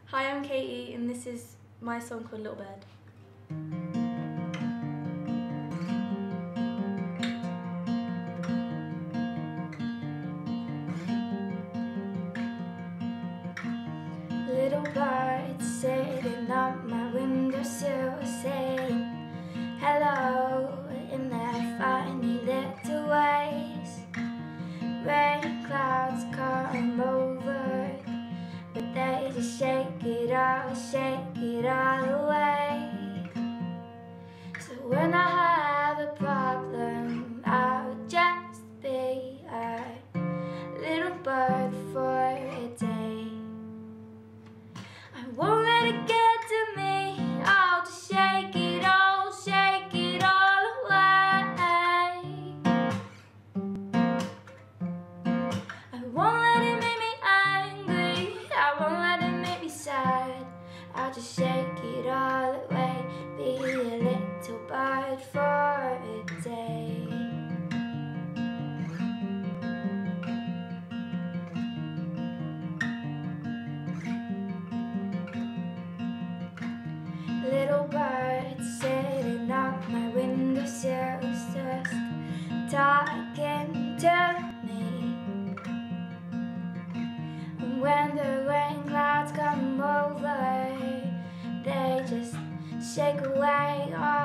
Hi, I'm Katie and this is my song called Little Bird. Little bird sitting on my windowsill saying hello in their funny little ways. Rain clouds come over, but they just shake it all away. So when I have a problem, I'll just be a little bird for a day. I won't let it get to me, I'll just shake it all away. I won't let it make me angry, I won't let it make me sad. I'll just shake it all away, be a little bird for a day. Little bird sitting on my windowsill, just talking to me. And when the rain clouds come over, they just shake away all